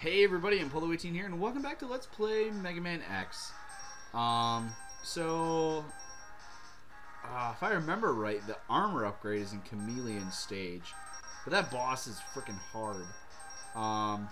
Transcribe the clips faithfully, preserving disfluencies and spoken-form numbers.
Hey everybody, I'm Polo eighteen here, and welcome back to Let's Play Mega Man X. Um, so, uh, if I remember right, the armor upgrade is in Chameleon stage, but that boss is freaking hard. Um,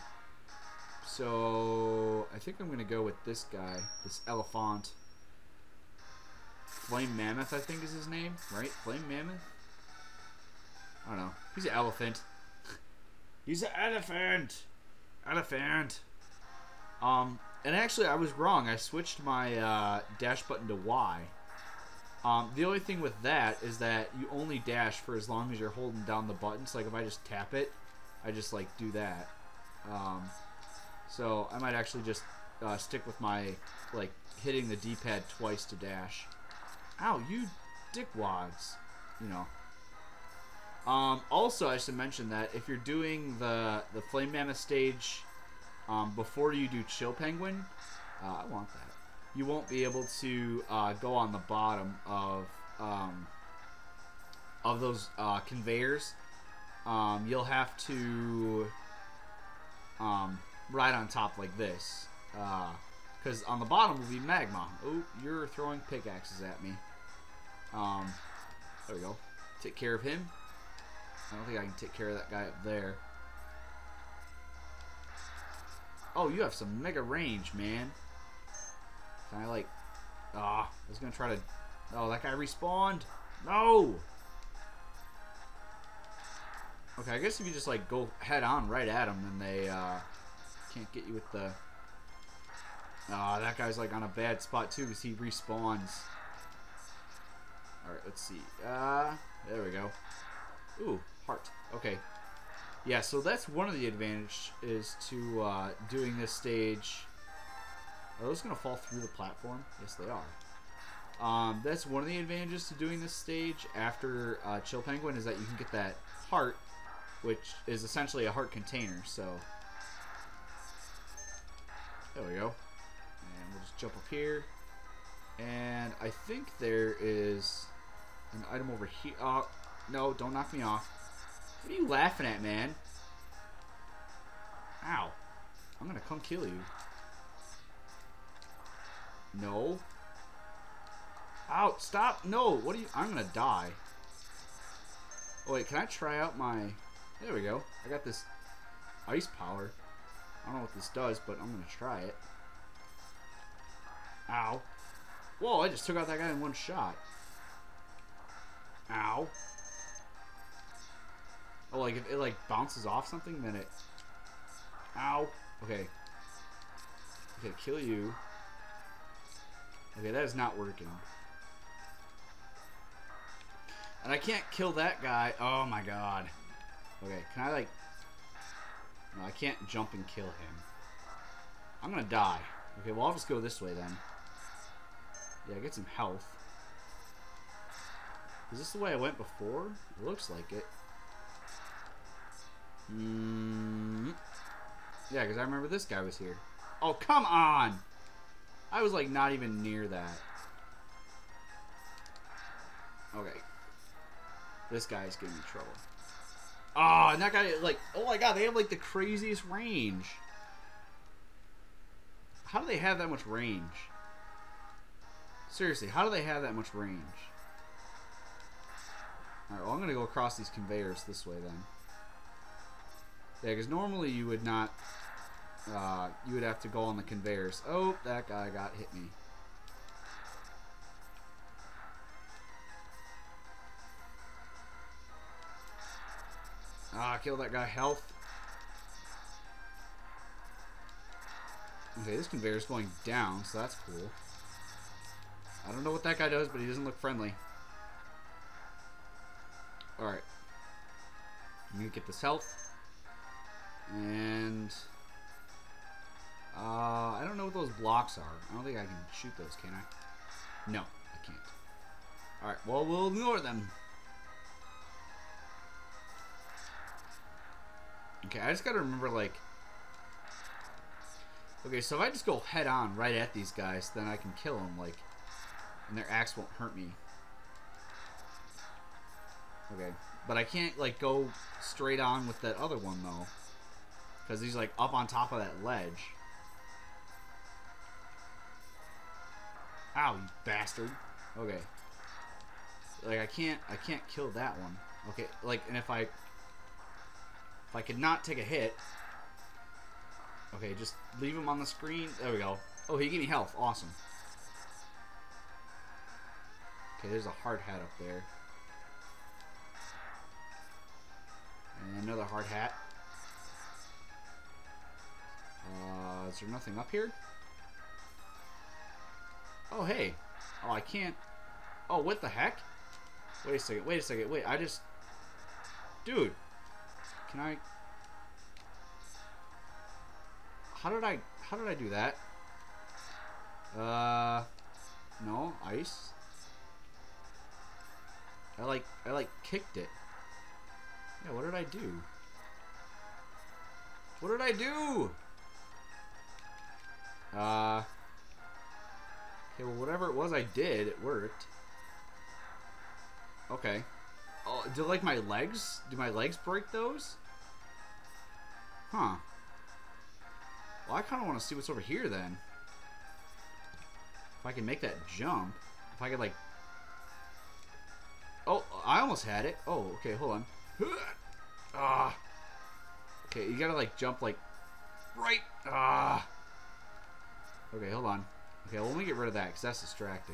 so, I think I'm gonna go with this guy, this elephant. Flame Mammoth, I think is his name, right? Flame Mammoth? I don't know. He's an elephant. He's an elephant! Elephant. Um, and actually, I was wrong. I switched my uh, dash button to Y. Um, the only thing with that is that you only dash for as long as you're holding down the button. So, like, if I just tap it, I just, like, do that. Um, so, I might actually just uh, stick with my, like, hitting the D-pad twice to dash. Ow, you dickwads. You know. Um, also, I should mention that if you're doing the the Flame Mammoth stage um, before you do Chill Penguin, uh, I want that. You won't be able to uh, go on the bottom of um, of those uh, conveyors. Um, you'll have to um, ride on top like this, because uh, on the bottom will be magma. Oh, you're throwing pickaxes at me. Um, there we go. Take care of him. I don't think I can take care of that guy up there. Oh, you have some mega range, man. Can I, like... Ah, oh, I was going to try to... Oh, that guy respawned. No! Okay, I guess if you just, like, go head on right at him, then they, uh... can't get you with the... Ah, oh, that guy's, like, on a bad spot, too, because he respawns. Alright, let's see. Uh, there we go. Ooh, heart. Okay. Yeah, so that's one of the advantages is to uh, doing this stage. Are those going to fall through the platform? Yes, they are. Um, that's one of the advantages to doing this stage after uh, Chill Penguin is that you can get that heart, which is essentially a heart container. So, there we go. And we'll just jump up here. And I think there is an item over here. Uh, No, don't knock me off. What are you laughing at, man? Ow. I'm gonna come kill you. No. Ow, stop. No, what are you... I'm gonna die. Oh, wait, can I try out my... There we go. I got this ice power. I don't know what this does, but I'm gonna try it. Ow. Whoa, I just took out that guy in one shot. Ow. Oh, like if it like bounces off something, then it... Ow. Okay. Okay, kill you. Okay, that is not working. And I can't kill that guy. Oh my god. Okay, can I like... No, I can't jump and kill him. I'm gonna die. Okay, well I'll just go this way then. Yeah, get some health. Is this the way I went before? It looks like it. Mm. Yeah, because I remember this guy was here. Oh, come on! I was, like, not even near that. Okay. This guy's giving me trouble. Oh, and that guy, like... Oh, my God, they have, like, the craziest range. How do they have that much range? Seriously, how do they have that much range? Alright, well, I'm going to go across these conveyors this way, then. Yeah, because normally you would not, uh, you would have to go on the conveyors. Oh, that guy got hit me. Ah, kill that guy. Health. Okay, this conveyor is going down, so that's cool. I don't know what that guy does, but he doesn't look friendly. Alright. I'm going to get this health. And uh, I don't know what those blocks are. I don't think I can shoot those, can I? No, I can't. Alright, well, we'll ignore them. Okay, I just gotta remember, like... Okay, so if I just go head on right at these guys, then I can kill them, like... And their axe won't hurt me. Okay, but I can't, like, go straight on with that other one, though. Because he's like up on top of that ledge. Ow, you bastard. Okay. Like I can't I can't kill that one. Okay, like and if I if I could not take a hit. Okay, just leave him on the screen. There we go. Oh, he gave me health. Awesome. Okay, there's a hard hat up there. And another hard hat. Uh, is there nothing up here? Oh, hey. Oh, I can't. Oh, what the heck? Wait a second. Wait a second. Wait, I just... Dude. Can I... How did I... How did I do that? Uh... No. Ice. I like... I like kicked it. Yeah, what did I do? What did I do? Uh... Okay, well, whatever it was I did, it worked. Okay. Oh, do like my legs? Do my legs break those? Huh. Well, I kind of want to see what's over here then. If I can make that jump. If I could like... Oh, I almost had it. Oh, okay, hold on. Ah. Okay, you gotta like jump like... Right. Ah. Okay, hold on. Okay, well, let me get rid of that because that's distracting.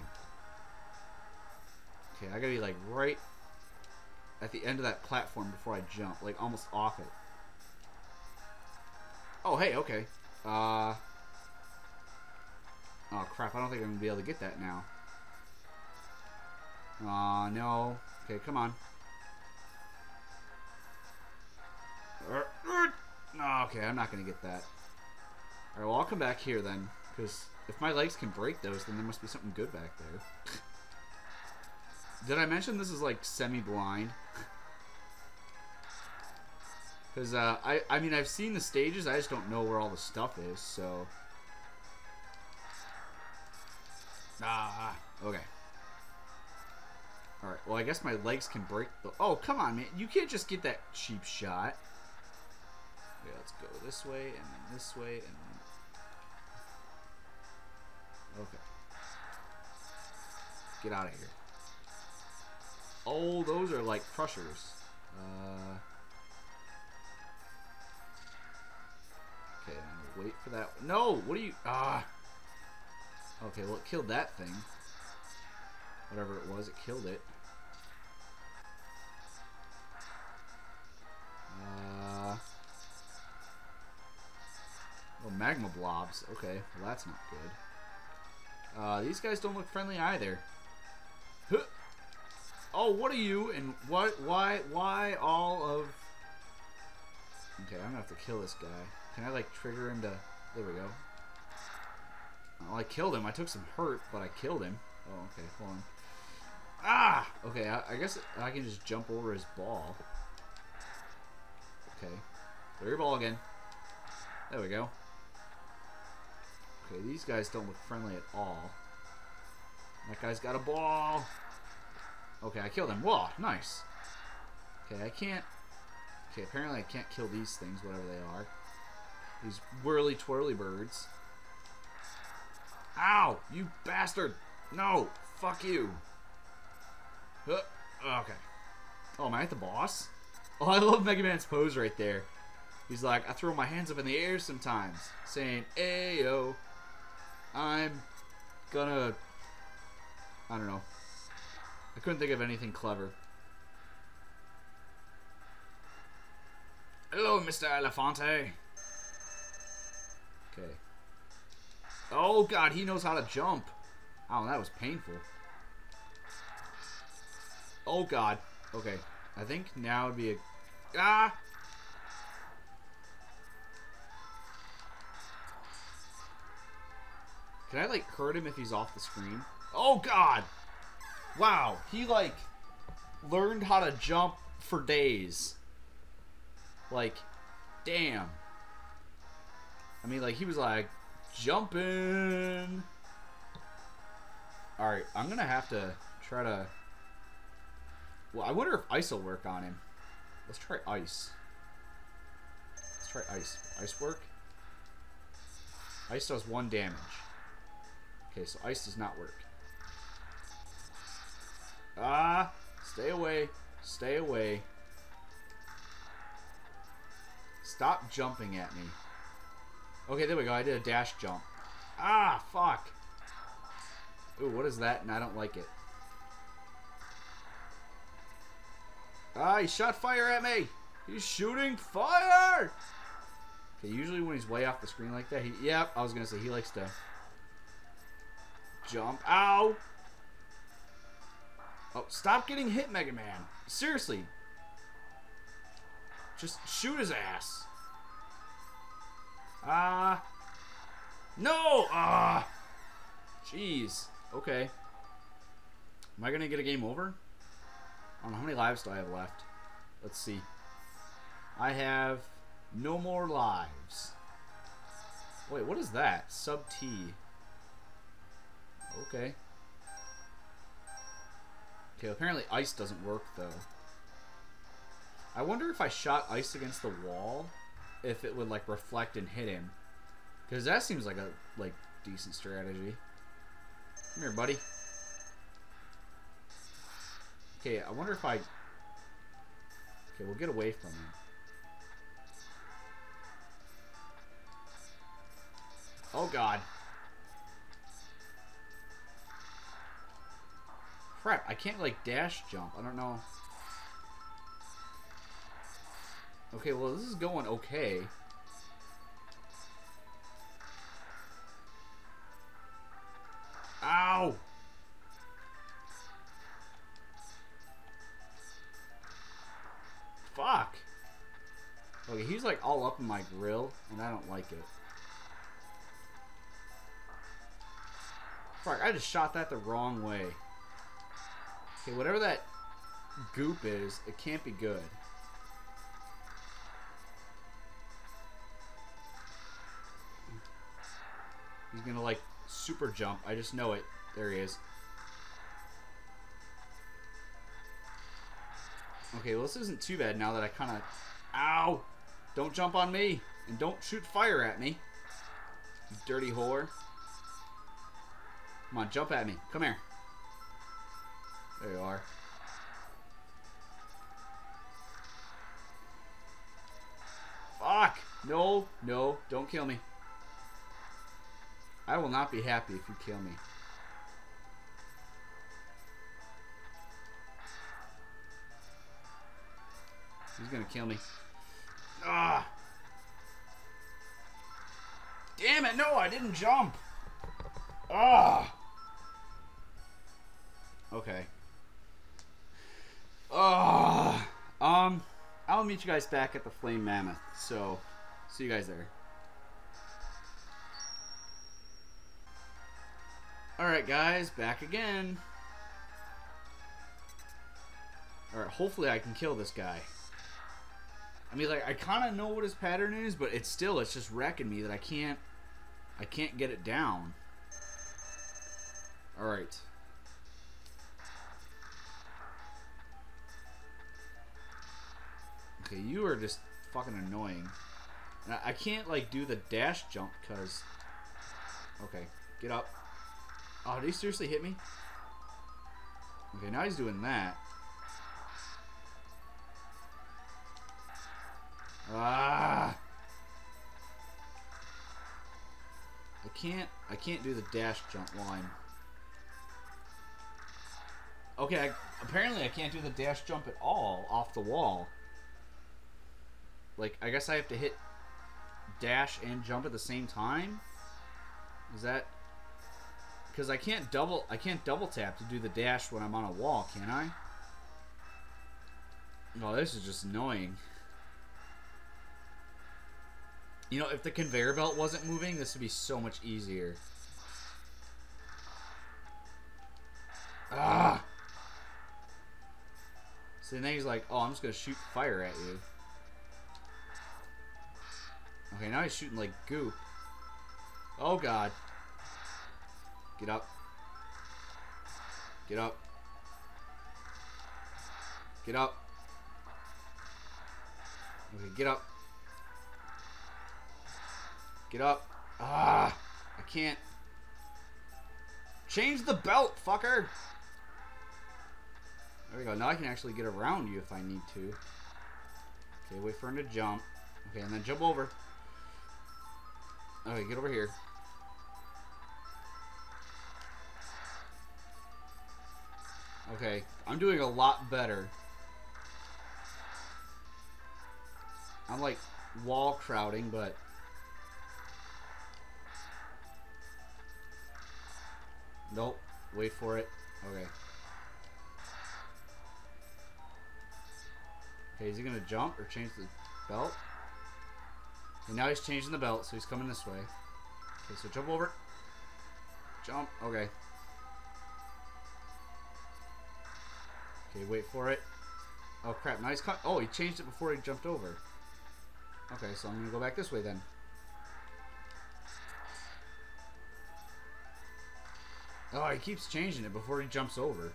Okay, I gotta be like right at the end of that platform before I jump, like almost off it. Oh, hey, okay. Uh. Oh crap! I don't think I'm gonna be able to get that now. Aw, uh, no. Okay, come on. Oh, okay, I'm not gonna get that. All right, well, I'll come back here then, because if my legs can break those, then there must be something good back there. Did I mention this is like semi-blind? Because uh, I, I mean, I've seen the stages, I just don't know where all the stuff is, so... Ah, okay. Alright, well, I guess my legs can break the... Oh, come on, man. You can't just get that cheap shot. Okay, let's go this way, and then this way, and then... Okay. Get out of here. Oh, those are like crushers. Uh... Okay, I'm gonna wait for that. No! What are you... Ah! Okay, well, it killed that thing. Whatever it was, it killed it. Uh... Oh, magma blobs. Okay, well, that's not good. Uh, these guys don't look friendly either. Huh. Oh, what are you? And what? Why? Why all of... Okay, I'm gonna have to kill this guy. Can I, like, trigger him to... There we go. Well, I killed him. I took some hurt, but I killed him. Oh, okay. Hold on. Ah! Okay, I, I guess I can just jump over his ball. Okay. Throw your ball again. There we go. Okay, these guys don't look friendly at all. That guy's got a ball. Okay, I killed him. Whoa, nice. Okay, I can't... Okay, apparently I can't kill these things, whatever they are. These whirly twirly birds. Ow! You bastard! No! Fuck you! Uh, okay. Oh, am I at the boss? Oh, I love Megaman's pose right there. He's like, I throw my hands up in the air sometimes, saying, Ayo, I'm gonna... I don't know. I couldn't think of anything clever. Hello, Mister Elefante. Okay. Oh, God, he knows how to jump. Oh, that was painful. Oh, God. Okay. I think now would be a... Ah! Can I, like, hurt him if he's off the screen? Oh, God! Wow. He, like, learned how to jump for days. Like, damn. I mean, like, he was like, jumping. Alright, I'm gonna have to try to... Well, I wonder if ice will work on him. Let's try ice. Let's try ice. Ice work? Ice does one damage. Okay, so ice does not work. Ah! Stay away. Stay away. Stop jumping at me. Okay, there we go. I did a dash jump. Ah, fuck. Ooh, what is that? And I don't like it. Ah, he shot fire at me. He's shooting fire. Okay, usually when he's way off the screen like that, he... Yep, I was going to say he likes to jump. Ow. Oh, stop getting hit, Mega Man. Seriously. Just shoot his ass. Ah. Uh, no. Ah. Uh, Jeez. Okay. Am I going to get a game over? I don't know. How many lives do I have left? Let's see. I have no more lives. Wait, what is that? Sub T. Okay. Okay, apparently ice doesn't work, though. I wonder if I shot ice against the wall, if it would, like, reflect and hit him. Because that seems like a, like, decent strategy. Come here, buddy. Okay, I wonder if I... Okay, we'll get away from him. Oh, God. Crap, I can't, like, dash jump. I don't know. Okay, well, this is going okay. Ow! Fuck! Okay, he's, like, all up in my grill, and I don't like it. Fuck, I just shot that the wrong way. Okay, whatever that goop is, it can't be good. He's gonna, like, super jump. I just know it. There he is. Okay, well, this isn't too bad now that I kind of... Ow! Don't jump on me. And don't shoot fire at me. You dirty whore. Come on, jump at me. Come here. There you are. Fuck! No, no, don't kill me. I will not be happy if you kill me. He's gonna kill me. Ah! Damn it! No, I didn't jump. Ah! Okay. Ah! Um, I'll meet you guys back at the Flame Mammoth. So, see you guys there. Alright guys, back again. Alright, hopefully I can kill this guy. I mean, like, I kind of know what his pattern is, but it's still, it's just wrecking me that I can't, I can't get it down. Alright. Okay, you are just fucking annoying. And I, I can't, like, do the dash jump, because... Okay, get up. Oh, did he seriously hit me? Okay, now he's doing that. Ah! I can't, I can't do the dash jump line. Okay, I, apparently I can't do the dash jump at all off the wall. Like, I guess I have to hit dash and jump at the same time? Is that... Because I can't double, I can't double tap to do the dash when I'm on a wall, can I? Oh, this is just annoying. You know, if the conveyor belt wasn't moving, this would be so much easier. Ah! So then he's like, oh, I'm just going to shoot fire at you. Okay, now he's shooting like goop. Oh, God. Get up. Get up. Get up. Okay, get up. Get up. Ah, I can't. Change the belt, fucker. There we go. Now I can actually get around you if I need to. Okay, wait for him to jump. Okay, and then jump over. Okay, get over here. Okay, I'm doing a lot better. I'm like wall crowding, but nope. Wait for it. Okay. Okay, is he gonna jump or change the belt? And now he's changing the belt, so he's coming this way. Okay, so jump over. Jump. Okay. Okay, wait for it. Oh crap! Now he's cut. Oh, he changed it before he jumped over. Okay, so I'm gonna go back this way then. Oh, he keeps changing it before he jumps over.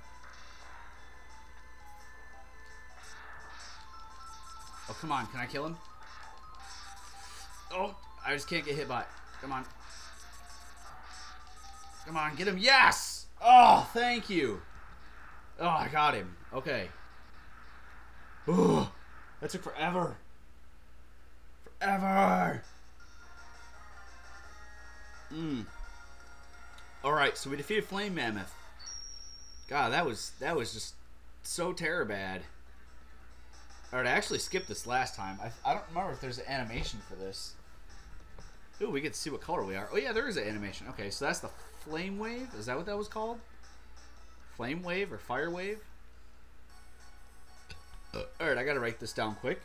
Oh, come on. Can I kill him? Oh, I just can't get hit by it. Come on. Come on, get him. Yes! Oh, thank you. Oh, I got him. Okay. Oh, that took forever. Forever. Mm. Alright, so we defeated Flame Mammoth. God, that was that was just so terror bad. Alright, I actually skipped this last time. I, I don't remember if there's an animation for this. Ooh, we get to see what color we are. Oh yeah, there is an animation. Okay, so that's the Flame Wave? Is that what that was called? Flame Wave or Fire Wave? Uh, Alright, I gotta write this down quick.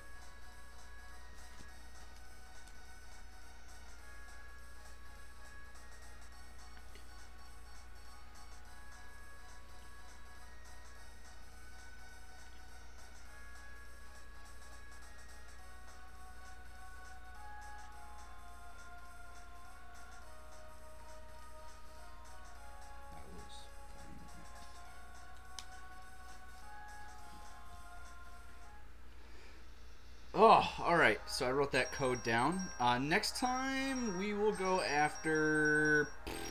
Oh, alright. So I wrote that code down. Uh, next time, we will go after...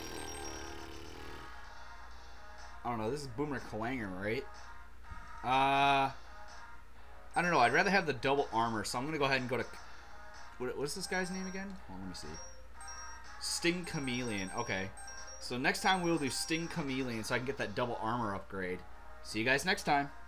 I don't know. This is Boomer Clanger, right? Uh, I don't know. I'd rather have the double armor, so I'm going to go ahead and go to... What, what's this guy's name again? Hold on, let me see. Sting Chameleon. Okay. So next time, we'll do Sting Chameleon so I can get that double armor upgrade. See you guys next time.